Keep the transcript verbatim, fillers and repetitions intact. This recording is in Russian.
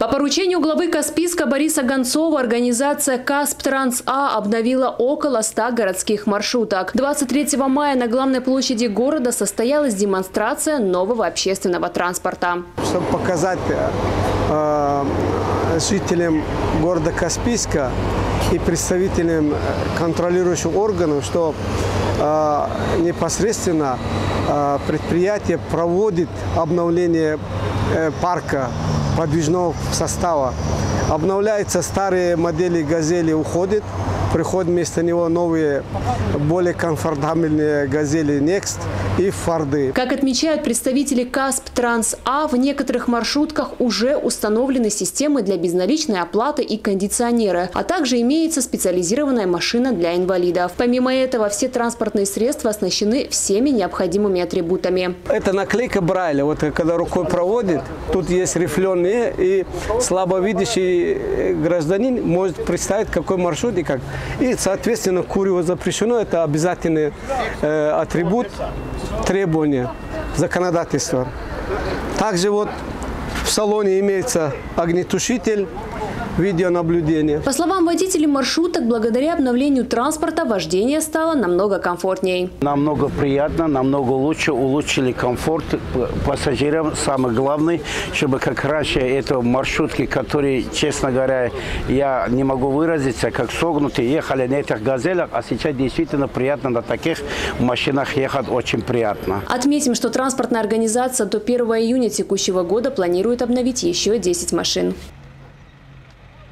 поручению главы Каспийска Бориса Гонцова организация Касп-Транс-А обновила около ста городских маршруток. двадцать третьего мая на главной площади города состоялась демонстрация нового общественного транспорта. Чтобы показать э, жителям города Каспийска и представителям контролирующих органов, что э, непосредственно э, предприятие проводит обновление э, парка подвижного состава. Обновляются старые модели «Газели», уходят, приходят вместо него новые, более комфортабельные «Газели Next» и «Форды». Как отмечают представители Касп-Транс-А, в некоторых маршрутках уже установлены системы для безналичной оплаты и кондиционеры, а также имеется специализированная машина для инвалидов. Помимо этого, все транспортные средства оснащены всеми необходимыми атрибутами. Это наклейка Брайля. Вот когда рукой проводит, тут есть рифленые, и слабовидящий гражданин может представить, какой маршрут и как. И, соответственно, курю запрещено. Это обязательный э, атрибут требования законодательства. Также вот в салоне имеется огнетушитель, видеонаблюдение. По словам водителей маршруток, благодаря обновлению транспорта вождение стало намного комфортней. Намного приятно, намного лучше, улучшили комфорт пассажирам. Самое главное, чтобы как раньше это маршрутки, которые, честно говоря, я не могу выразиться, как согнутые, ехали на этих газелях, а сейчас действительно приятно на таких машинах ехать, очень приятно. Отметим, что транспортная организация до первого июня текущего года планирует обновить еще десять машин.